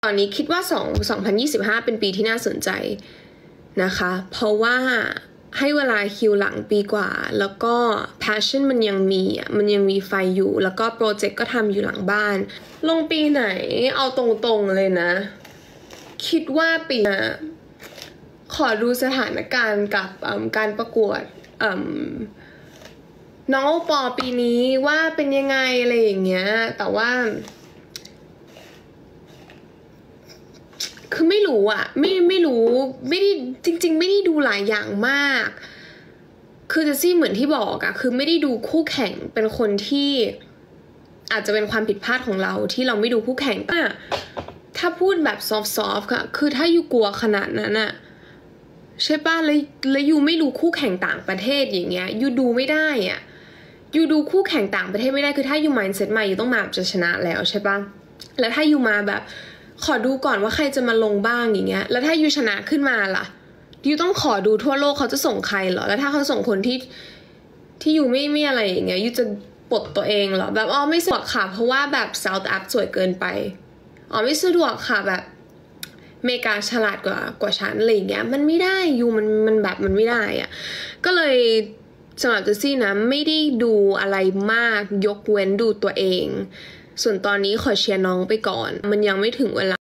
ตอนนี้คิดว่า2025เป็นปีที่น่าสนใจนะคะเพราะว่าให้เวลาคิวหลังปีกว่าแล้วก็ passion มันยังมีไฟอยู่แล้วก็โปรเจกต์ก็ทำอยู่หลังบ้านลงปีไหนเอาตรงๆเลยนะคิดว่าปีหน้าขอดูสถานการณ์กับการประกวดน้องโอปอปีนี้ว่าเป็นยังไงอะไรอย่างเงี้ยแต่ว่าคือไม่รู้อ่ะไม่รู้ไม่ได้จริงๆไม่ได้ดูหลายอย่างมากคือเจสซี่เหมือนที่บอกอะคือไม่ได้ดูคู่แข่งเป็นคนที่อาจจะเป็นความผิดพลาดของเราที่เราไม่ดูคู่แข่งแต่ถ้าพูดแบบซอฟต์ค่ะคือถ้าอยู่กลัวขนาดนั้นอะใช่ป่ะแล้วยูไม่รู้คู่แข่งต่างประเทศอย่างเงี้ยยูดูไม่ได้อะยูดูคู่แข่งต่างประเทศไม่ได้คือถ้ายู mindset มายูต้องมาจะชนะแล้วใช่ป่ะแล้วถ้ายูมาแบบขอดูก่อนว่าใครจะมาลงบ้างอย่างเงี้ยแล้วถ้ายูชนะขึ้นมาล่ะยูต้องขอดูทั่วโลกเขาจะส่งใครเหรอแล้วถ้าเขาส่งคนที่ยูไม่อะไรอย่างเงี้ยยูจะปลดตัวเองเหรอแบบไม่สะดวกค่ะเพราะว่าแบบ South Up สวยเกินไปไม่สะดวกค่ะแบบอเมริกาฉลาดกว่าฉันอะไรอย่างเงี้ยมันไม่ได้ยูมันแบบมันไม่ได้อะก็เลยสำหรับเจสซี่นะไม่ได้ดูอะไรมากยกเว้นดูตัวเองส่วนตอนนี้ขอเชียร์น้องไปก่อนมันยังไม่ถึงเวลา